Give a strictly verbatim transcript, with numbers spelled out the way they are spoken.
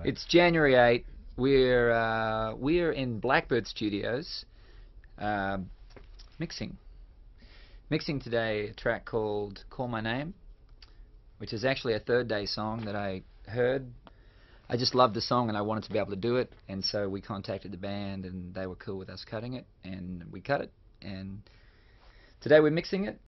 way? It's January eighth. We're uh, we're in Blackbird Studios, uh, mixing mixing today a track called "Call My Name," which is actually a Third Day song that I heard. I just loved the song and I wanted to be able to do it, and so we contacted the band and they were cool with us cutting it, and we cut it, and today we're mixing it.